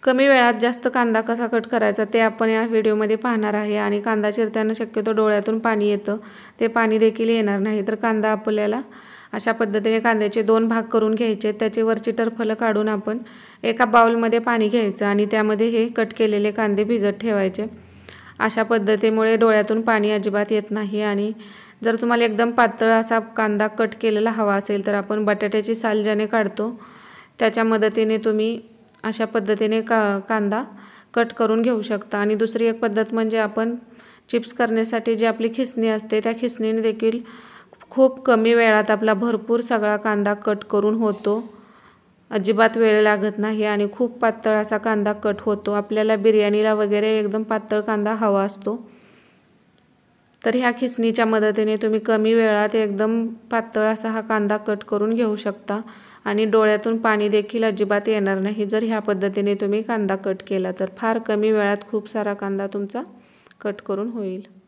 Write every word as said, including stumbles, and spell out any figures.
कमी वेळात जास्त कांदा कसा कट करायचा ते आपण या व्हिडिओमध्ये पाहणार आहे। आणि कांदा चिरताना शक्यतो डोळ्यातून पाणी येतं, ते पाणी देखील येणार नाही। तर कांदा आपल्याला अशा पद्धतीने कांद्याचे दोन भाग करून घ्यायचे। त्याची वरची टरफलं काढून आपण एका बाउलमध्ये पाणी घ्यायचं आणि त्यामध्ये हे कट केलेले कांदे भिजत ठेवायचे। अशा पद्धतीमुळे डोळ्यातून पाणी अजिबात येत नाही। आणि जर तुम्हाला एकदम पातळ असा कांदा कट केलेला हवा असेल तर आपण बटाट्याची साल ज्याने काढतो त्याच्या मदतीने तुम्ही अशा पद्धतीने का कांदा कट करून घेऊ शकता। आणि दुसरी एक पद्धत म्हणजे आपण चिप्स करण्यासाठी जी आपली खिसणी असते त्या खिसणीने देखील खूप कमी वेळात आपला भरपूर सगळा कांदा कट करून होतो, अजिबात वेळ लागत नाही आणि खूप पातळ असा कांदा कट होतो। आपल्याला बिर्याणीला वगैरे एकदम पातळ कांदा हवा असतो, तर ह्या खिसणीच्या मदतीने तुम्ही कमी वेळात एकदम पातळ असा हा कांदा कट करून घेऊ शकता आणि डोळ्यातून पाणी देखील अजिबात येणार नाही जर ह्या पद्धतीने तुम्ही कांदा कट केला तर। फार कमी वेळात खूप सारा कांदा तुमचा कट करून होईल।